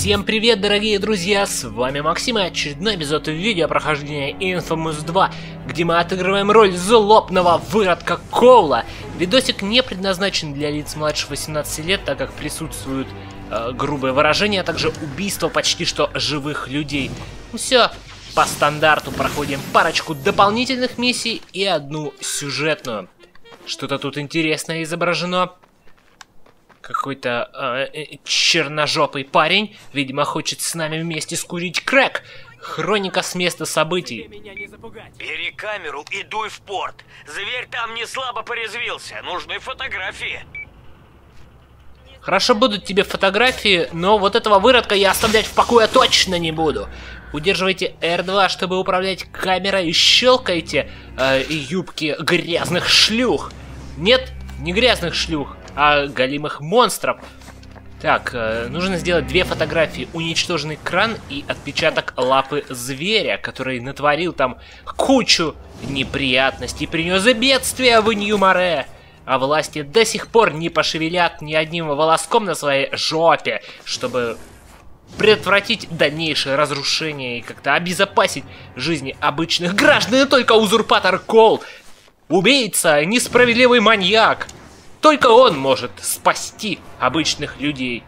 Всем привет, дорогие друзья, с вами Максим и очередной эпизод видеопрохождения Infamous 2, где мы отыгрываем роль злобного выродка Коула. Видосик не предназначен для лиц младше 18 лет, так как присутствуют грубые выражения, а также убийство почти что живых людей. Ну все, по стандарту проходим парочку дополнительных миссий и одну сюжетную. Что-то тут интересное изображено. Какой-то черножопый парень, видимо, хочет с нами вместе скурить крэк. Хроника с места событий. Бери камеру и дуй в порт. Зверь там не слабо порезвился. Нужны фотографии. Хорошо, будут тебе фотографии, но вот этого выродка я оставлять в покое точно не буду. Удерживайте R2, чтобы управлять камерой, и щелкайте юбки грязных шлюх. Нет, не грязных шлюх, а голимых монстров. Так, нужно сделать две фотографии. Уничтоженный кран и отпечаток лапы зверя, который натворил там кучу неприятностей, принес бедствия в Нью-Море. А власти до сих пор не пошевелят ни одним волоском на своей жопе, чтобы предотвратить дальнейшее разрушение и как-то обезопасить жизни обычных граждан. И только узурпатор Коул, убийца, несправедливый маньяк, только он может спасти обычных людей.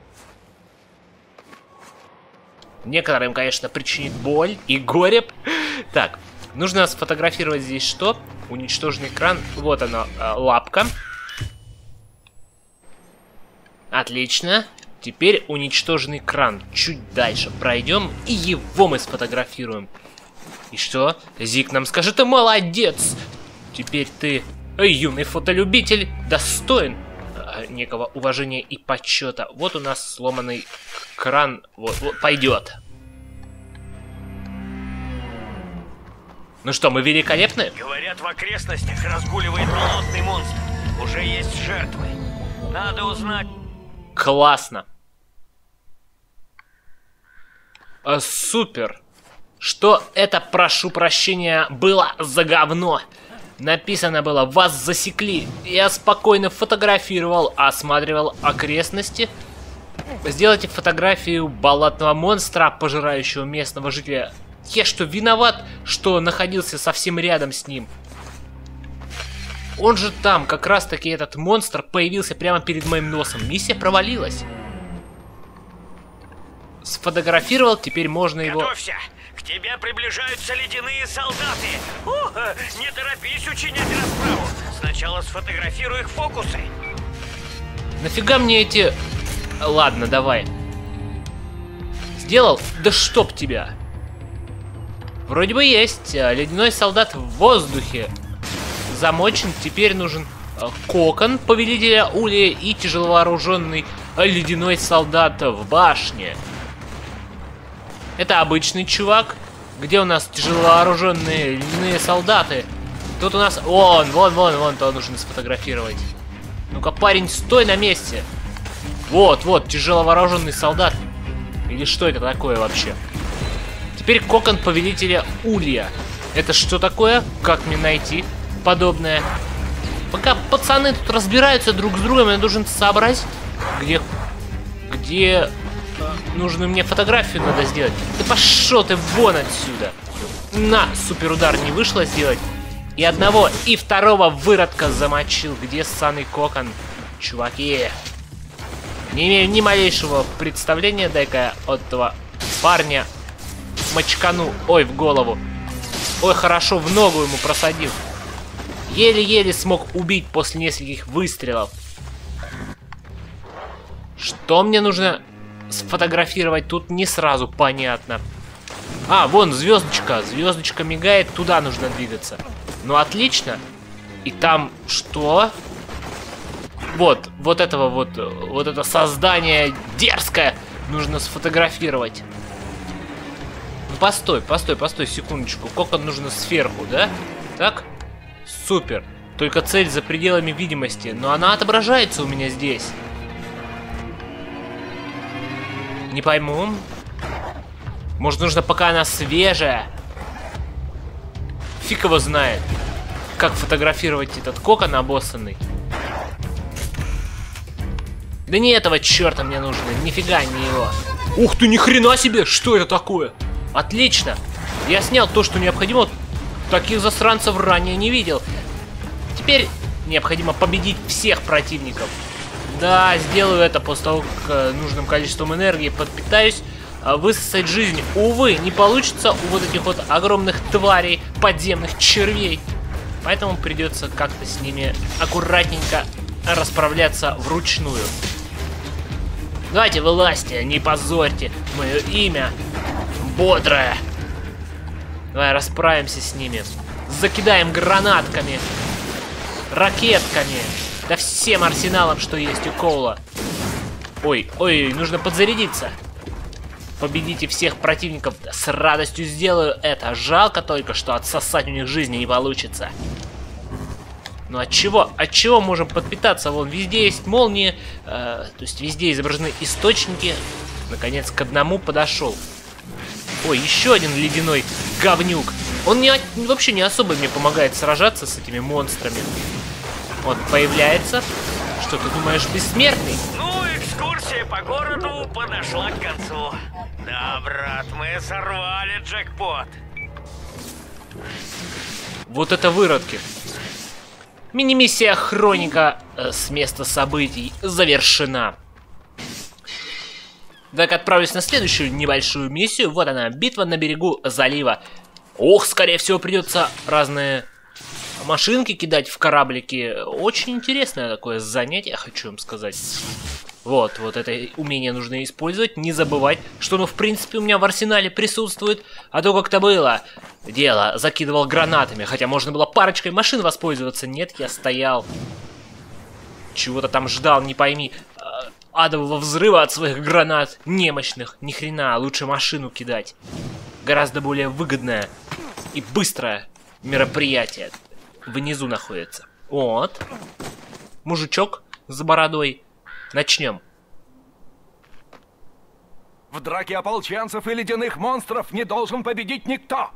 Некоторым, конечно, причинит боль и горе. Так, нужно сфотографировать здесь что? Уничтоженный кран. Вот она, лапка. Отлично. Теперь уничтоженный кран. Чуть дальше пройдем, и его мы сфотографируем. И что? Зик нам скажет: ты молодец! Теперь ты, юный фотолюбитель, достоин некого уважения и почета. Вот у нас сломанный кран. Вот пойдет. Ну что, мы великолепны? Говорят, в окрестностях разгуливает болотный монстр. Уже есть жертвы. Надо узнать. Классно. Супер. Что это, прошу прощения, было за говно? Написано было: вас засекли. Я спокойно фотографировал, осматривал окрестности. Сделайте фотографию болотного монстра, пожирающего местного жителя. Я что, виноват, что находился совсем рядом с ним? Он же там, как раз таки этот монстр появился прямо перед моим носом. Миссия провалилась. Сфотографировал, теперь можно его... Готовься! К тебе приближаются ледяные солдаты. Не торопись учинять расправу. Сначала сфотографируй их фокусы. Нафига мне эти... Ладно, давай. Сделал? Да чтоб тебя. Вроде бы есть. Ледяной солдат в воздухе. Замочен. Теперь нужен кокон повелителя Улья и тяжеловооруженный ледяной солдат в башне. Это обычный чувак. Где у нас тяжеловооруженные ледяные солдаты? Тут у нас... вон, то нужно сфотографировать. Ну-ка, парень, стой на месте. Вот, тяжеловооруженный солдат. Или что это такое вообще? Теперь кокон повелителя Улья. Это что такое? Как мне найти подобное? Пока пацаны тут разбираются друг с другом, я должен сообразить, где нужно мне фотографию надо сделать. Да пошел ты вон отсюда. На, суперудар не вышло сделать. И одного, и второго выродка замочил. Где ссаный кокон? Чуваки. Не имею ни малейшего представления. Дай-ка от этого парня мочкану. Ой, в голову. Ой, хорошо, в ногу ему просадил. Еле-еле смог убить после нескольких выстрелов. Что мне нужно сфотографировать? Тут не сразу понятно. А, вон звездочка. Звездочка мигает, туда нужно двигаться. Ну, отлично. И там что? Вот это создание дерзкое нужно сфотографировать. Ну, постой, секундочку. Кокон нужно сверху, да? Так? Супер. Только цель за пределами видимости. Но она отображается у меня здесь. Не пойму. Может, нужно, пока она свежая? Фиг его знает. Как фотографировать этот кокон обоссанный. Да не этого черта мне нужно, нифига не его. Ух ты, ни хрена себе! Что это такое? Отлично! Я снял то, что необходимо. Таких засранцев ранее не видел. Теперь необходимо победить всех противников. Да, сделаю это после того, как нужным количеством энергии подпитаюсь. Высосать жизнь, увы, не получится у вот этих вот огромных тварей, подземных червей. Поэтому придется как-то с ними аккуратненько расправляться вручную. Давайте вылазьте, не позорьте мое имя. Бодрое. Давай расправимся с ними. Закидаем гранатками, ракетками. Да всем арсеналом, что есть у Коула. Ой, ой, нужно подзарядиться. Победите всех противников. С радостью сделаю это. Жалко только, что отсосать у них жизни не получится. Ну от чего? От чего можем подпитаться? Вон, везде есть молнии. То есть везде изображены источники. Наконец к одному подошел. Ой, еще один ледяной говнюк. Он вообще не особо мне помогает сражаться с этими монстрами. Вот, появляется. Что ты думаешь, бессмертный? Ну, экскурсия по городу подошла к концу. Да, брат, мы сорвали джекпот. Вот это выродки. Мини-миссия Хроника с места событий завершена. Так, отправлюсь на следующую небольшую миссию. Вот она, битва на берегу залива. Ох, скорее всего, придется разные машинки кидать в кораблики. Очень интересное такое занятие, хочу вам сказать. Вот это умение нужно использовать. Не забывать, что оно, в принципе, у меня в арсенале присутствует. А то как-то было дело, закидывал гранатами. Хотя можно было парочкой машин воспользоваться. Нет, я стоял. Чего-то там ждал, не пойми. Адового взрыва от своих гранат немощных. Ни хрена, лучше машину кидать. Гораздо более выгодное и быстрое мероприятие. Внизу находится. Вот. Мужичок с бородой. Начнем. В драке ополченцев и ледяных монстров не должен победить никто.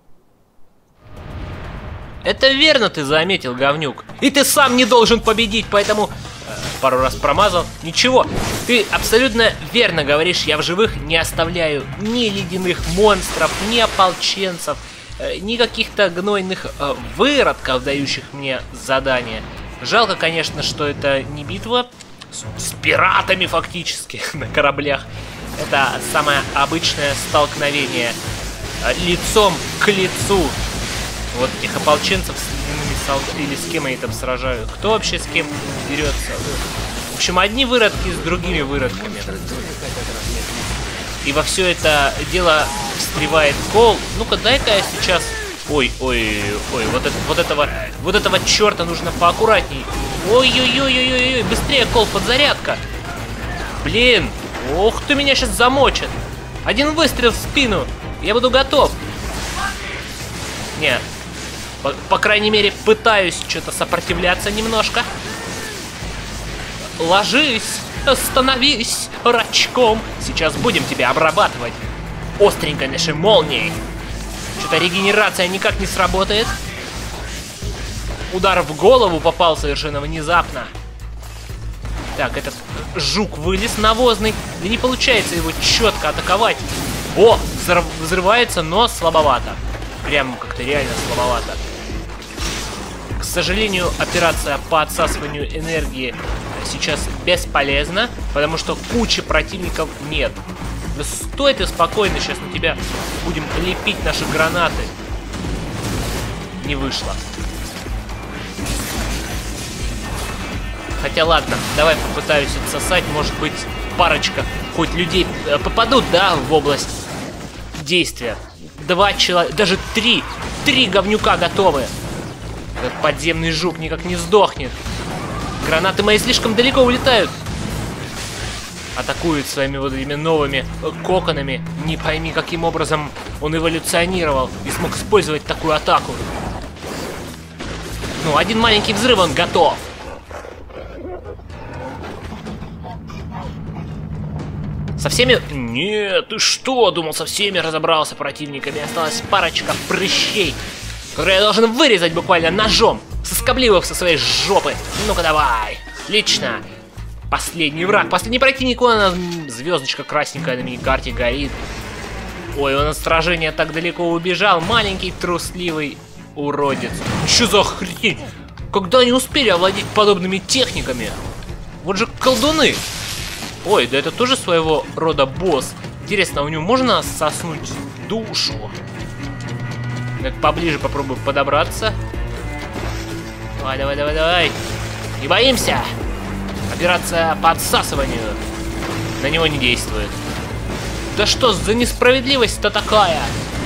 Это верно ты заметил, говнюк. И ты сам не должен победить, поэтому... пару раз промазал. Ничего, ты абсолютно верно говоришь. Я в живых не оставляю ни ледяных монстров, ни ополченцев, ни каких-то гнойных выродков, дающих мне задания. Жалко, конечно, что это не битва с пиратами фактически на кораблях. Это самое обычное столкновение лицом к лицу. Вот этих ополченцев с ледяными солдатами, или с кем они там сражают. Кто вообще с кем дерется? В общем, одни выродки с другими выродками. И во все это дело встревает Коул. Ну-ка, дай-ка я сейчас... Ой, вот этого черта нужно поаккуратней. Ой-ой-ой-ой-ой, быстрее, Коул, подзарядка. Блин, ох ты, меня сейчас замочат. Один выстрел в спину, я буду готов. Нет, по крайней мере, пытаюсь что-то сопротивляться немножко. Ложись, становись рачком. Сейчас будем тебя обрабатывать остренькой нашей молнией. Что-то регенерация никак не сработает. Удар в голову попал совершенно внезапно. Так, этот жук вылез навозный. Да не получается его четко атаковать. О, взрывается, но слабовато. Прям как-то реально слабовато. К сожалению, операция по отсасыванию энергии сейчас бесполезна, потому что кучи противников нет. Да стой ты спокойно, сейчас на тебя будем лепить наши гранаты. Не вышло. Хотя ладно, давай попытаюсь отсосать, может быть, парочка хоть людей попадут, да, в область действия. 2 человека, даже 3 говнюка готовы. Этот подземный жук никак не сдохнет. Гранаты мои слишком далеко улетают. Атакует своими вот этими новыми коконами. Не пойми, каким образом он эволюционировал и смог использовать такую атаку. Ну, один маленький взрыв, он готов. Со всеми... Нет, ты что? Думал, со всеми разобрался противниками. Осталась парочка прыщей, которые я должен вырезать буквально ножом, соскоблив со своей жопы. Ну-ка давай. Отлично. Последний враг, последний противник, она звездочка красненькая на миникарте горит. Ой, он от сражения так далеко убежал, маленький трусливый уродец. Что за хрень? Когда они успели овладеть подобными техниками? Вот же колдуны. Ой, да это тоже своего рода босс. Интересно, у него можно соснуть душу? Так, поближе попробую подобраться. Давай, давай, давай, давай. Не боимся. Операция по отсасыванию на него не действует. Да что за несправедливость-то такая?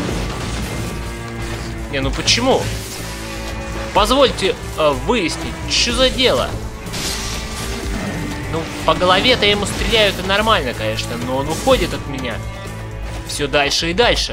Не, ну почему? Позвольте выяснить, что за дело? Ну, по голове-то ему стреляют и нормально, конечно, но он уходит от меня. Все дальше и дальше.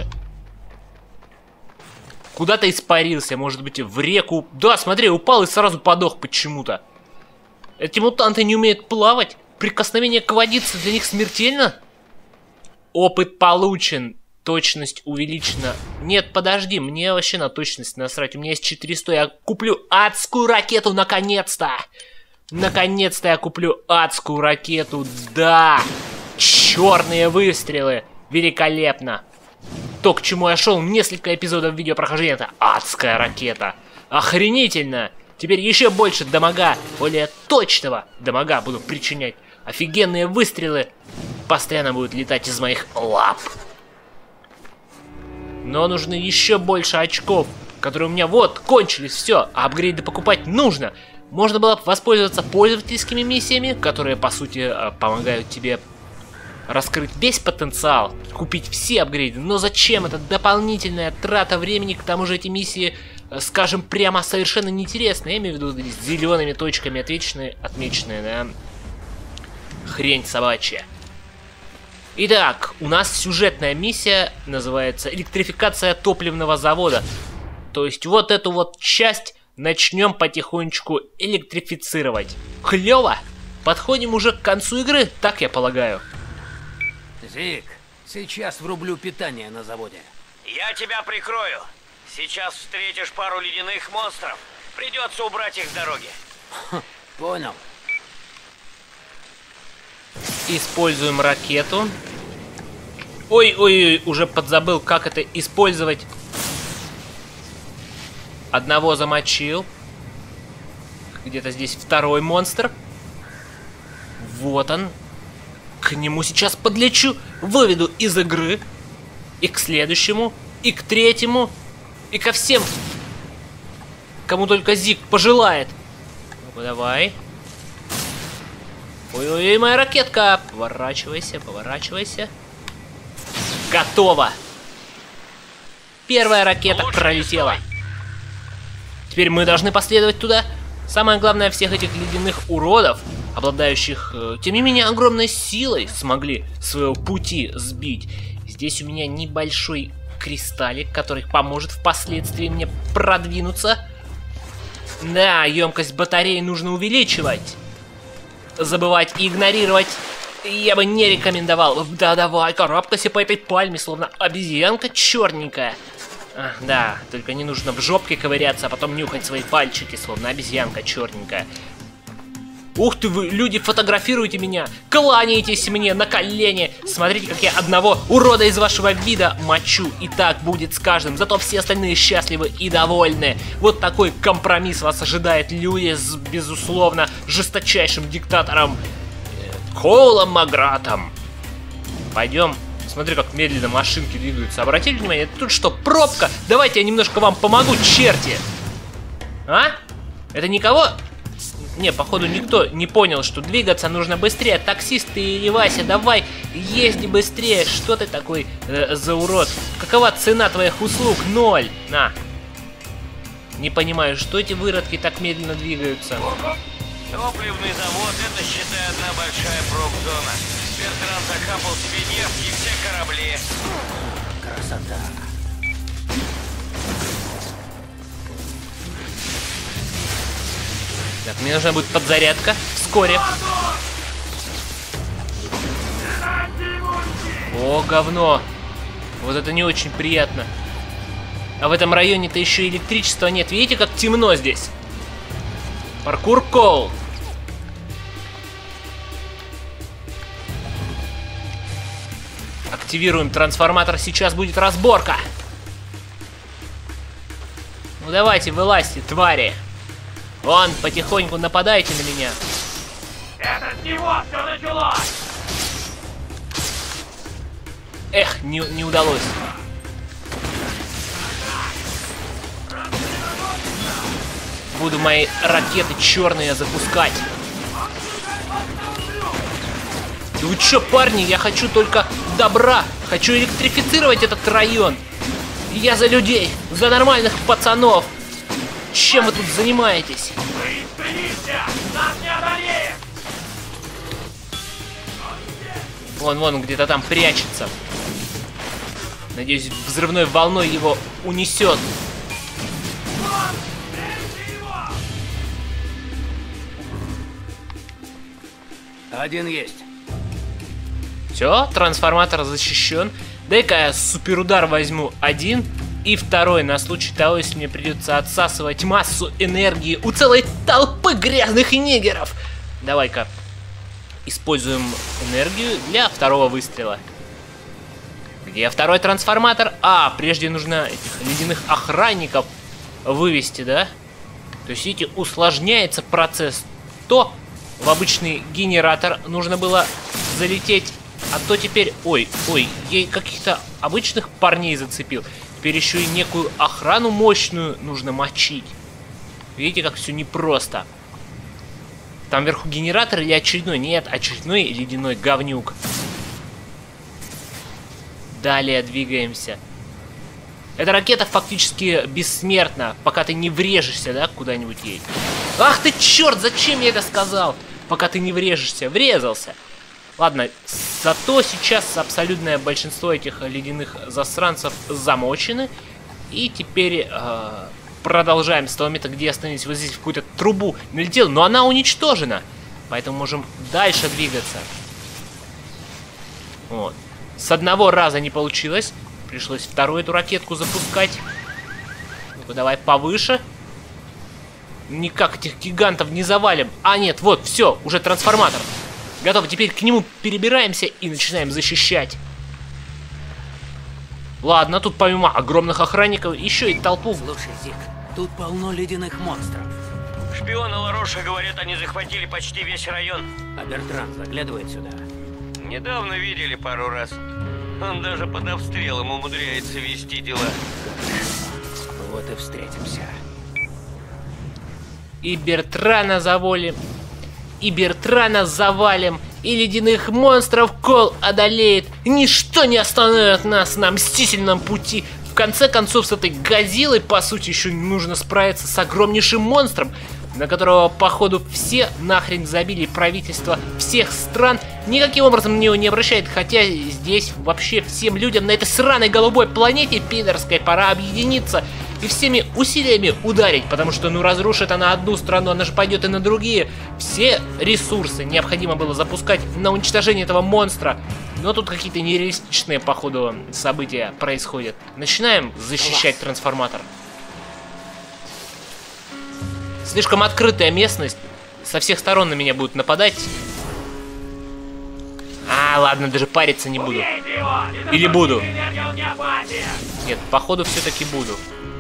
Куда-то испарился, может быть, в реку. Да, смотри, упал и сразу подох почему-то. Эти мутанты не умеют плавать? Прикосновение к водице для них смертельно? Опыт получен. Точность увеличена. Нет, подожди, мне вообще на точность насрать. У меня есть 400, я куплю адскую ракету наконец-то. Наконец-то я куплю адскую ракету. Да! Черные выстрелы. Великолепно. То, к чему я шел несколько эпизодов видеопрохождения, это адская ракета. Охренительно! Теперь еще больше дамага, более точного дамага буду причинять. Офигенные выстрелы постоянно будут летать из моих лап. Но нужно еще больше очков, которые у меня вот кончились, все. А апгрейды покупать нужно. Можно было воспользоваться пользовательскими миссиями, которые по сути помогают тебе раскрыть весь потенциал, купить все апгрейды. Но зачем? Это дополнительная трата времени, к тому же эти миссии, скажем прямо, совершенно неинтересные. Я имею в виду здесь зелеными точками отмеченные, да? Хрень собачья. Итак, у нас сюжетная миссия называется «Электрификация топливного завода». То есть вот эту вот часть начнем потихонечку электрифицировать. Клево! Подходим уже к концу игры, так я полагаю. Зик, сейчас врублю питание на заводе. Я тебя прикрою. Сейчас встретишь пару ледяных монстров. Придется убрать их с дороги. Понял. Используем ракету. Ой-ой-ой, уже подзабыл, как это использовать. Одного замочил. Где-то здесь второй монстр. Вот он. К нему сейчас подлечу. Выведу из игры. И к следующему. И к третьему. И ко всем, кому только Зик пожелает. Ну-ка, давай. Ой-ой-ой, моя ракетка. Поворачивайся, поворачивайся. Готово. Первая ракета пролетела. Теперь мы должны последовать туда. Самое главное, всех этих ледяных уродов, обладающих, тем не менее, огромной силой, смогли своего пути сбить. Здесь у меня небольшой кристаллик, который поможет впоследствии мне продвинуться. Да, емкость батареи нужно увеличивать. Забывать и игнорировать я бы не рекомендовал. Да, давай, карабкайся по этой пальме, словно обезьянка черненькая. Да, только не нужно в жопке ковыряться, а потом нюхать свои пальчики, словно обезьянка черненькая. Ух ты вы, люди, фотографируйте меня, кланяйтесь мне на колени. Смотрите, как я одного урода из вашего вида мочу. И так будет с каждым, зато все остальные счастливы и довольны. Вот такой компромисс вас ожидает, люди, с, безусловно, жесточайшим диктатором Коулом Магратом. Пойдем. Смотри, как медленно машинки двигаются. Обратили внимание, тут что, пробка? Давайте я немножко вам помогу, черти. А? Это никого? Не, походу никто не понял, что двигаться нужно быстрее. Таксист ты или Вася, давай, езди быстрее. Что ты такой за урод? Какова цена твоих услуг? 0. На. Не понимаю, что эти выродки так медленно двигаются. Топливный завод — это, считай, одна большая промзона. Бертран закапал себе нефть и все корабли. Красота. Так, мне нужна будет подзарядка вскоре. О, говно. Вот это не очень приятно. А в этом районе-то еще электричества нет. Видите, как темно здесь? Паркур Коул. Активируем трансформатор, сейчас будет разборка. Ну давайте, вылазьте, твари. Вон, потихоньку нападайте на меня. Это с него все началось! Эх, не удалось. Буду мои ракеты черные запускать. Да вы чё, парни, я хочу только добра. Хочу электрифицировать этот район. Я за людей, за нормальных пацанов. Чем вы тут занимаетесь? Вон, он где-то там прячется. Надеюсь, взрывной волной его унесет. Один есть. Все, трансформатор защищен. Дай-ка я суперудар возьму один и второй, на случай того, если мне придется отсасывать массу энергии у целой толпы грязных негеров. Давай-ка используем энергию для второго выстрела. Где второй трансформатор? А, прежде нужно этих ледяных охранников вывести, да? То есть, видите, усложняется процесс. То в обычный генератор нужно было залететь, а то теперь... Ой, ей каких-то обычных парней зацепил. Теперь еще и некую охрану мощную нужно мочить. Видите, как все непросто. Там вверху генератор или очередной? Нет, очередной ледяной говнюк. Далее двигаемся. Эта ракета фактически бессмертна, пока ты не врежешься, да, куда-нибудь ей. Ах ты черт, зачем я это сказал? Пока ты не врежешься. Врезался. Ладно, зато сейчас абсолютное большинство этих ледяных засранцев замочены. И теперь продолжаем с того места, где остановились. Вот здесь в какую-то трубу налетел, но она уничтожена. Поэтому можем дальше двигаться. Вот. С одного раза не получилось. Пришлось вторую эту ракетку запускать. Ну-ка, давай повыше. Никак этих гигантов не завалим. А нет, вот, все, уже трансформатор. Готово, теперь к нему перебираемся и начинаем защищать. Ладно, тут помимо огромных охранников еще и толпу. Слушай, Зик, тут полно ледяных монстров. Шпионы Лароша говорят, они захватили почти весь район. А Бертран заглядывает сюда. Недавно видели пару раз. Он даже под обстрелом умудряется вести дела. Вот и встретимся. И Бертрана завалим, и Бертрана завалим, и ледяных монстров Кол одолеет. Ничто не остановит нас на мстительном пути. В конце концов, с этой Годзиллой, по сути, еще нужно справиться с огромнейшим монстром, на которого, походу, все нахрен забили правительства всех стран. Никаким образом на него не обращает, хотя здесь вообще всем людям на этой сраной голубой планете пидорской пора объединиться и всеми усилиями ударить, потому что, ну, разрушит она одну страну, она же пойдет и на другие. Все ресурсы необходимо было запускать на уничтожение этого монстра. Но тут какие-то нереалистичные, походу, события происходят. Начинаем защищать трансформатор. Слишком открытая местность. Со всех сторон на меня будут нападать. А, ладно, даже париться не буду. Или буду? Нет, походу все-таки буду.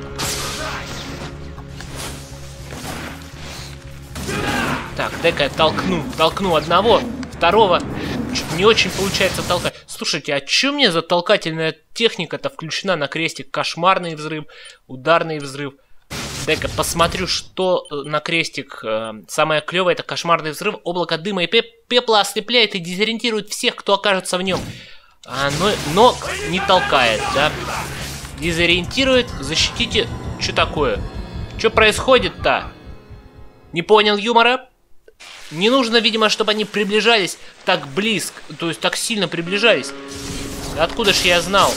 Так, дай-ка я толкну одного, второго. Чуть не очень получается толкать. Слушайте, а чё мне за толкательная техника-то включена на крестик? Кошмарный взрыв, ударный взрыв. Дай-ка посмотрю, что на крестик. Самое клевое — это кошмарный взрыв. Облако дыма и пепла ослепляет и дезориентирует всех, кто окажется в нем. Но не толкает, да? Дезориентирует, защитите. Что такое? Что происходит-то? Не понял юмора? Не нужно, видимо, чтобы они приближались так близко, то есть так сильно приближались. Откуда ж я знал?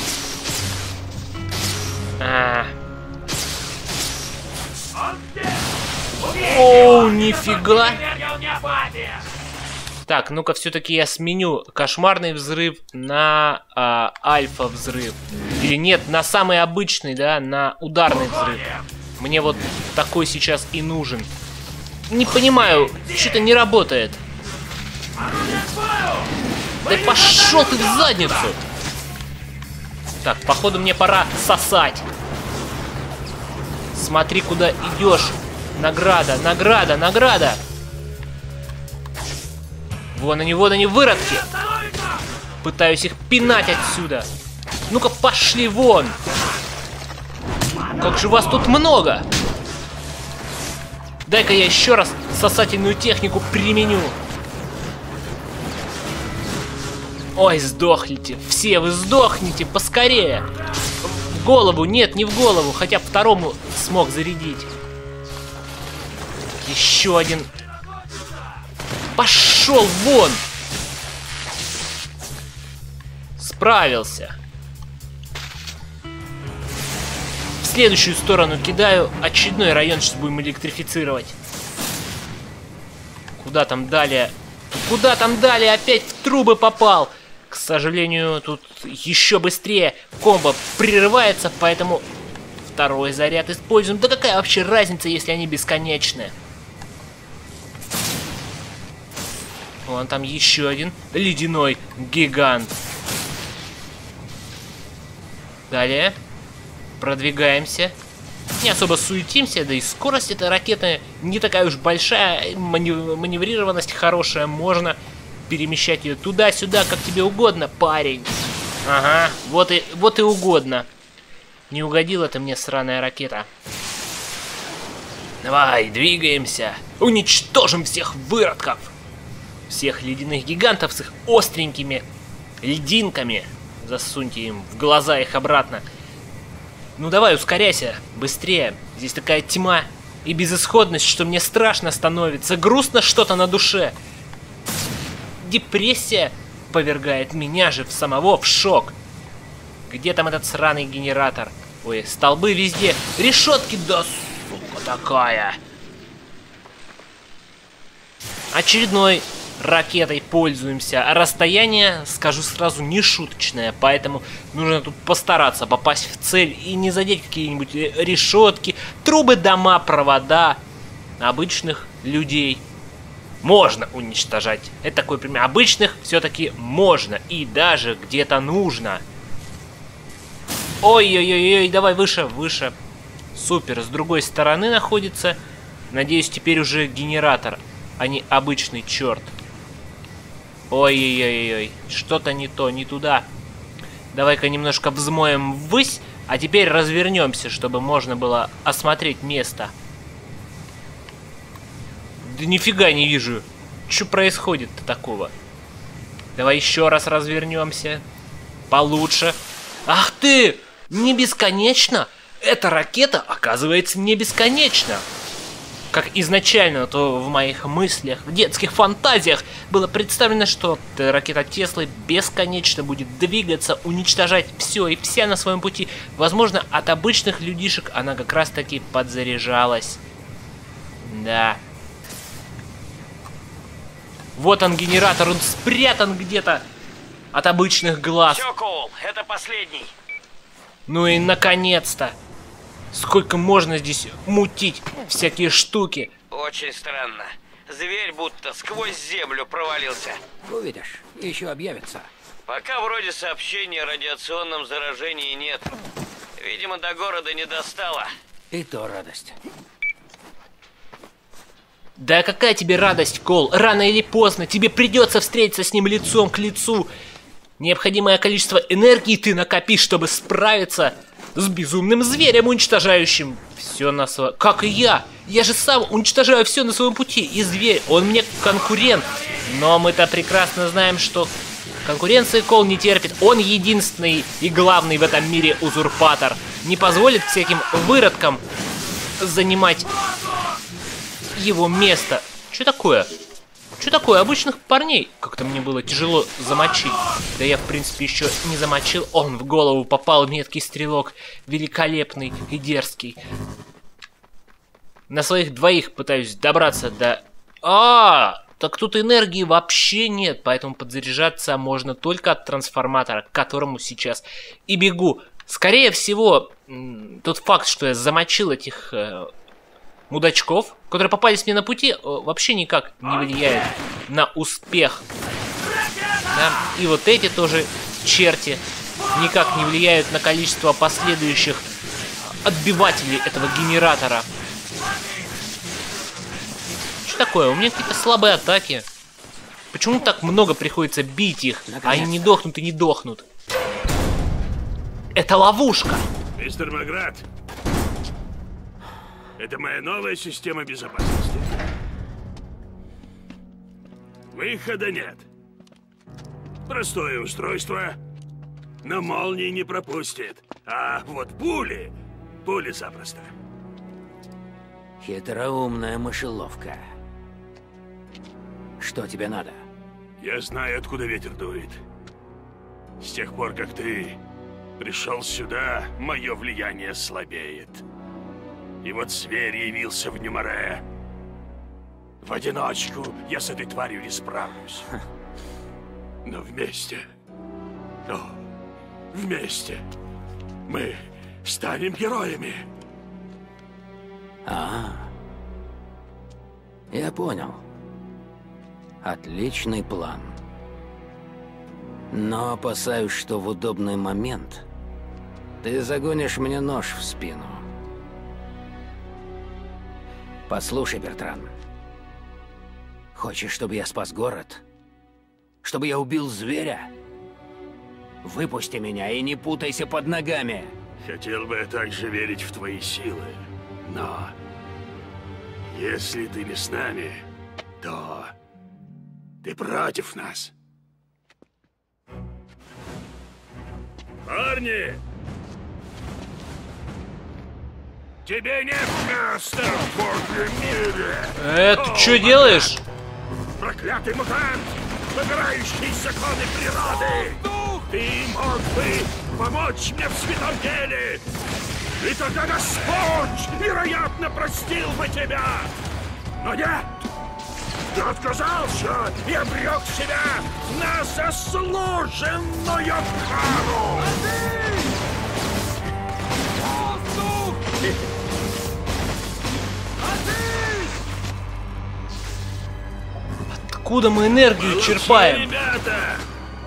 Оу, нифига. Так, ну-ка, все-таки я сменю кошмарный взрыв на альфа взрыв. Или нет, на самый обычный, да, на ударный взрыв. Мне вот такой сейчас и нужен. Не понимаю, что-то не работает. Да пошел ты в задницу! Так, походу мне пора сосать. Смотри, куда идешь. Награда, награда, награда. Вон они, выродки. Пытаюсь их пинать отсюда. Ну-ка, пошли вон. Как же вас тут много. Дай-ка я еще раз сосательную технику применю. Ой, сдохните. Все вы сдохните, поскорее. В голову, нет, не в голову. Хотя бы второму смог зарядить. Еще один. Пошел вон. Справился. В следующую сторону кидаю. Очередной район сейчас будем электрифицировать. Куда там далее? Куда там далее? Опять в трубы попал. К сожалению, тут еще быстрее комбо прерывается, поэтому второй заряд используем. Да какая вообще разница, если они бесконечные? Вон там еще один ледяной гигант. Далее. Продвигаемся. Не особо суетимся, да и скорость этой ракеты не такая уж большая. Маневрированность хорошая. Можно перемещать ее туда-сюда, как тебе угодно, парень. Ага, вот и угодно. Не угодила ты мне, сраная ракета. Давай, двигаемся. Уничтожим всех выродков. Всех ледяных гигантов с их остренькими льдинками. Засуньте им в глаза их обратно. Ну давай, ускоряйся, быстрее. Здесь такая тьма и безысходность, что мне страшно становится. Грустно что-то на душе. Депрессия повергает меня же самого в шок. Где там этот сраный генератор? Ой, столбы везде. Решетки, да сука такая. Очередной ракетой пользуемся. А расстояние, скажу сразу, не шуточное. Поэтому нужно тут постараться попасть в цель и не задеть какие-нибудь решетки, трубы, дома, провода обычных людей. Можно уничтожать. Это такой пример. Обычных все-таки можно. И даже где-то нужно. Ой-ой-ой, давай выше, выше. Супер. С другой стороны находится. Надеюсь, теперь уже генератор, а не обычный черт. Ой-ой-ой-ой. Что-то не то, не туда. Давай-ка немножко взмоем ввысь. А теперь развернемся, чтобы можно было осмотреть место. Да нифига не вижу. Что происходит-то такого? Давай еще раз развернемся. Получше. Ах ты! Не бесконечно? Эта ракета, оказывается, не бесконечна. Как изначально, то в моих мыслях, в детских фантазиях было представлено, что ракета Теслы бесконечно будет двигаться, уничтожать все и вся на своем пути. Возможно, от обычных людишек она как раз таки подзаряжалась. Да. Вот он, генератор, он спрятан где-то от обычных глаз. Все, Коул, это последний. Ну и наконец-то. Сколько можно здесь мутить всякие штуки. Очень странно. Зверь будто сквозь землю провалился. Увидишь, еще объявится. Пока вроде сообщения о радиационном заражении нет. Видимо, до города не достало. И то радость. Да какая тебе радость, Кол? Рано или поздно тебе придется встретиться с ним лицом к лицу. Необходимое количество энергии ты накопишь, чтобы справиться с безумным зверем, уничтожающим все на своем... Как и я. Я же сам уничтожаю все на своем пути. И зверь, он мне конкурент. Но мы-то прекрасно знаем, что конкуренции Кол не терпит. Он единственный и главный в этом мире узурпатор. Не позволит всяким выродкам занимать его место. Что такое? Что такое? Обычных парней как-то мне было тяжело замочить. Да я, в принципе, еще не замочил. Он в голову попал, меткий стрелок. Великолепный и дерзкий. На своих двоих пытаюсь добраться до... Так тут энергии вообще нет. Поэтому подзаряжаться можно только от трансформатора, к которому сейчас и бегу. Скорее всего, тот факт, что я замочил этих... мудачков, которые попались мне на пути, вообще никак не влияет на успех. Да? И вот эти тоже черти никак не влияют на количество последующих отбивателей этого генератора. Что такое? У меня какие-то слабые атаки. Почему так много приходится бить их, а они не дохнут и не дохнут? Это ловушка! Мистер Маград, это моя новая система безопасности. Выхода нет. Простое устройство, но молнии не пропустит. А вот пули запросто. Хитроумная мышеловка. Что тебе надо? Я знаю, откуда ветер дует. С тех пор, как ты пришел сюда, мое влияние слабеет. И вот зверь явился в Нюмаре. В одиночку я с этой тварью не справлюсь. Но вместе... О, вместе мы станем героями. Я понял. Отличный план. Но опасаюсь, что в удобный момент ты загонишь мне нож в спину. Послушай, Бертран. Хочешь, чтобы я спас город? Чтобы я убил зверя? Выпусти меня и не путайся под ногами. Хотел бы я также верить в твои силы, но если ты не с нами, то ты против нас. Парни! Тебе нет места в Божьем мире! Ты что делаешь? Проклятый мутант, выбирающий законы природы! Ты мог бы помочь мне в святом деле! И тогда Господь, вероятно, простил бы тебя! Но нет! Ты отказался и обрек себя на заслуженную кару! Откуда мы энергию черпаем? Ребята!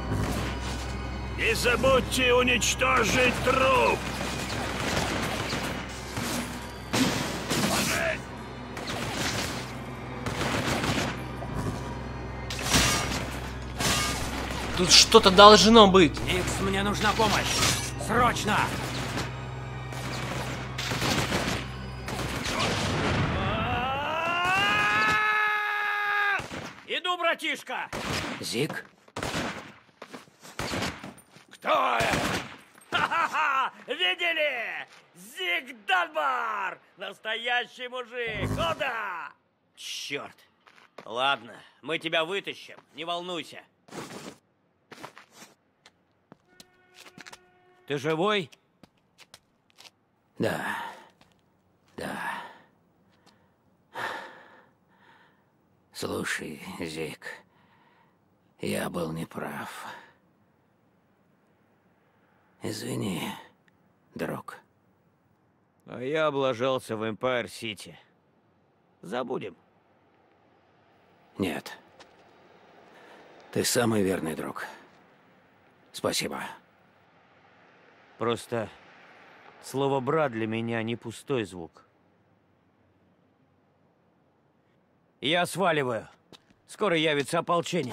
Не забудьте уничтожить труп! Тут что-то должно быть. Никс, мне нужна помощь. Срочно! Иду, братишка! Зиг? Кто это? Ха-ха-ха! Видели? Зиг Данбар! Настоящий мужик! О да! Черт! Ладно, мы тебя вытащим, не волнуйся. Ты живой? Да. Да. Слушай, Зиг, я был неправ. Извини, друг. А я облажался в Эмпайр-Сити. Забудем. Нет. Ты самый верный друг. Спасибо. Просто слово «брат» для меня не пустой звук. Я сваливаю. Скоро явится ополчение.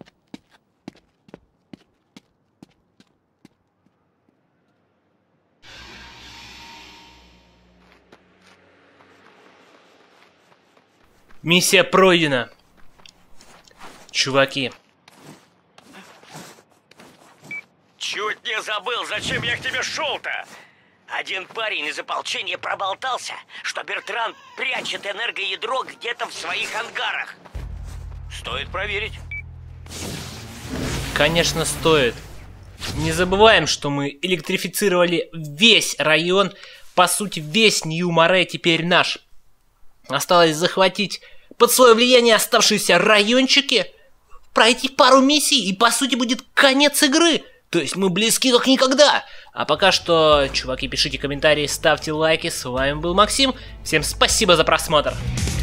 Миссия пройдена. Чуваки. Чуть не забыл, зачем я к тебе шел-то. Один парень из ополчения проболтался, что Бертран прячет энергоядро где-то в своих ангарах. Стоит проверить. Конечно, стоит. Не забываем, что мы электрифицировали весь район. По сути, весь Нью-Море теперь наш. Осталось захватить под свое влияние оставшиеся райончики, пройти пару миссий, и по сути будет конец игры. То есть мы близки как никогда. А пока что, чуваки, пишите комментарии, ставьте лайки. С вами был Максим. Всем спасибо за просмотр.